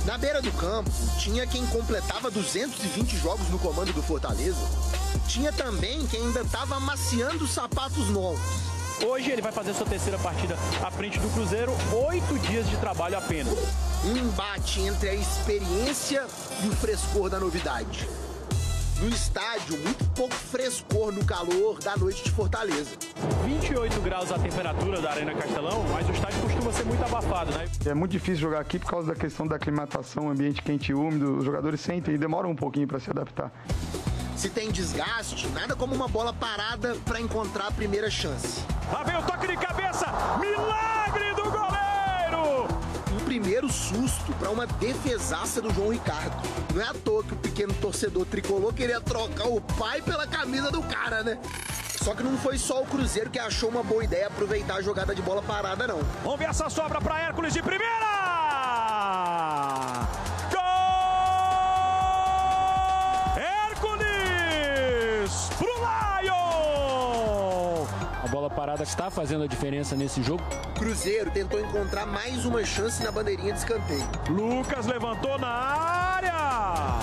Na beira do campo, tinha quem completava 220 jogos no comando do Fortaleza. Tinha também quem ainda estava amaciando sapatos novos. Hoje ele vai fazer sua terceira partida à frente do Cruzeiro, 8 dias de trabalho apenas. Um embate entre a experiência e o frescor da novidade. No estádio, muito pouco frescor no calor da noite de Fortaleza. 28 graus a temperatura da Arena Castelão, mas o estádio costuma ser muito abafado, né? É muito difícil jogar aqui por causa da questão da aclimatação, ambiente quente e úmido. Os jogadores sentem e demoram um pouquinho para se adaptar. Se tem desgaste, nada como uma bola parada para encontrar a primeira chance. Lá vem o toque de cabeça, milagre do goleiro! Um primeiro susto para uma defesaça do João Ricardo. Não é à toa que o pequeno torcedor tricolor queria trocar o pai pela camisa do cara, né? Só que não foi só o Cruzeiro que achou uma boa ideia aproveitar a jogada de bola parada, não. Vamos ver essa sobra para Hércules de primeira! Gol! Hércules pro Lion! A bola parada está fazendo a diferença nesse jogo. Cruzeiro tentou encontrar mais uma chance na bandeirinha de escanteio. Lucas levantou na área!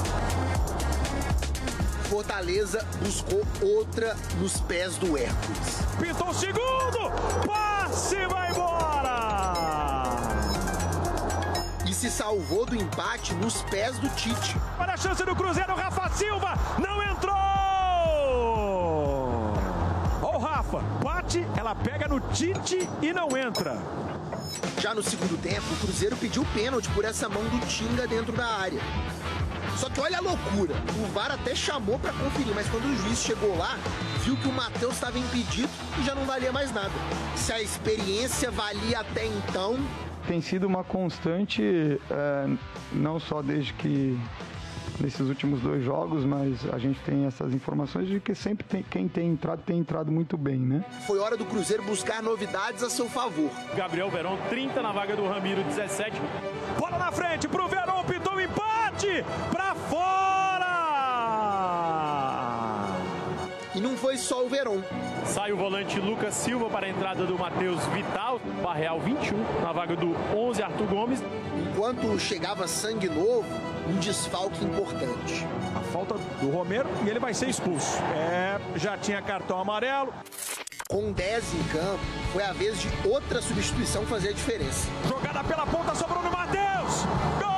Fortaleza buscou outra nos pés do Hércules. Pintou o segundo! Passe vai embora! E se salvou do empate nos pés do Tite. Para a chance do Cruzeiro, Rafa Silva não entrou! Ó o Rafa, bate, ela pega no Tite e não entra. Já no segundo tempo, o Cruzeiro pediu pênalti por essa mão do Tinga dentro da área. Só que olha a loucura, o VAR até chamou para conferir, mas quando o juiz chegou lá, viu que o Matheus estava impedido e já não valia mais nada. Se a experiência valia até então... Tem sido uma constante, não só desde que nesses últimos 2 jogos, mas a gente tem essas informações de que sempre quem tem entrado muito bem, né? Foi hora do Cruzeiro buscar novidades a seu favor. Gabriel Veron, 30 na vaga do Ramiro, 17. Bola na frente pro Veron, pintou o empate pra fora! E não foi só o Veron. Sai o volante Lucas Silva para a entrada do Matheus Vital, Barreal 21, na vaga do 11 Arthur Gomes. Enquanto chegava sangue novo, um desfalque importante. A falta do Romero e ele vai ser expulso. Já tinha cartão amarelo. Com 10 em campo, foi a vez de outra substituição fazer a diferença. Jogada pela ponta, sobrou no Matheus! Gol!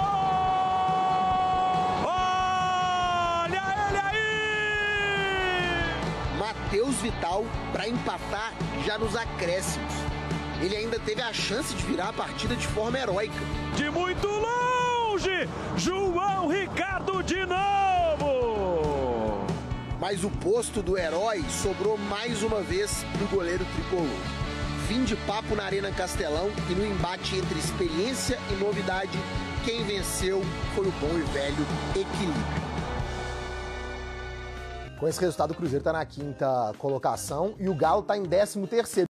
Olha ele aí! Matheus Vital para empatar já nos acréscimos. Ele ainda teve a chance de virar a partida de forma heróica. De muito longe, João Ricardo de novo! Mas o posto do herói sobrou mais uma vez pro goleiro tricolor. Fim de papo na Arena Castelão e no embate entre experiência e novidade, quem venceu foi o bom e velho equilíbrio. Com esse resultado, o Cruzeiro está na 5ª colocação e o Galo está em 13º.